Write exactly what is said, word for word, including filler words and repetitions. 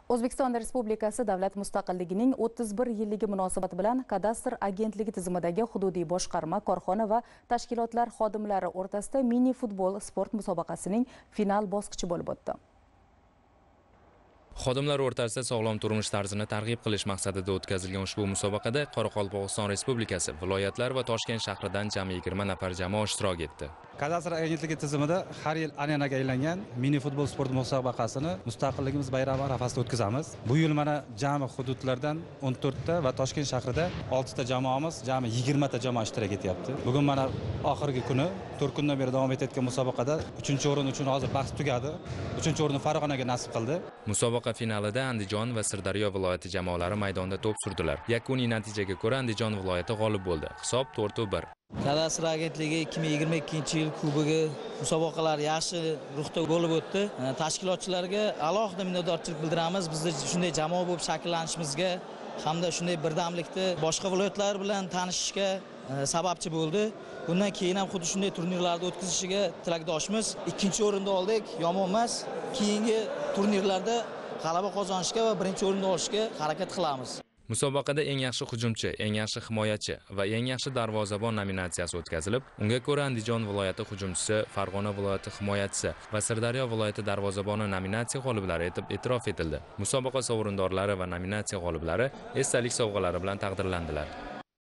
O'zbekiston Respublikasi Davlat mustaqilligining o'ttiz bir yilligi munosabati bilan kadastr agentligi tizimidagi hududiy boshqarma, korxona va tashkilotlar xodimlari o'rtasida mini futbol sport musobaqasining final bosqichi bo'lib o'tdi. Xodimlar o'rtasida sog'lom turmush tarzini targ'ib qilish maqsadida o'tkazilgan ushbu musobaqada Qoraqalpog'iston Respublikasi, viloyatlar va Toshkent shahridan jami yigirma nafar jamoa ishtirok etdi. Kadastr agentligi tizimida har yil an'anaga aylangan mini futbol sport musobaqasini Mustaqilligimiz bayrami arafasida o'tkazamiz. Bu yil mana jami hududlardan o'n to'rtta va Toshkent shahrida oltita jamoamiz, jami yigirma ta jamoa ishtirok etyapti. Bugun mana oxirgi kuni, to'rt kundan beri davom etayotgan musobaqada uchinchi o'rin uchun hozir bahs tugadi. uchinchi o'rinni Farg'onaga nasib qildi. Musobaqa finalida Andijon va Sirdaryo viloyati jamoalari maydonda to'p surdilar. Yakuniy natijaga ko'ra Andijon viloyati g'olib bo'ldi. Hisob to'rt bir. Kadastr agentligi ikki ming yigirma ikkinchi yil kubogi musobaqalar yaxshi ruhda bo'lib o'tdi. Tashkilotchilarga alohida minnatdorchilik bildiramiz. Bizni shunday jamoa bo'lib shakllanishimizga hamda shunday birdamlikda boshqa viloyatlar bilan tanishishga sababchi bo'ldi. Bundan keyin ham xuddi shunday turnirlarda o'tkazishiga tilakdoshmiz. Ikkinchi o'rinda oldik, yomon emas. Keyingi turnirlarda g'alaba qozonishga va birinchi o'rinni olishga harakat qilamiz. Musobaqada eng yaxshi hujumchi, eng yaxshi himoyachi va eng yaxshi darvozabon nominatsiyasi o'tkazilib, unga ko'ra Andijon viloyati hujumchisi, Farg'ona viloyati himoyachisi va Sirdaryo viloyati darvozaboni nominatsiya g'oliblari etib e'tirof etildi. Musobaqa sovrindorlari va nominatsiya g'oliblari esdalik sovg'alari bilan taqdirlandilar.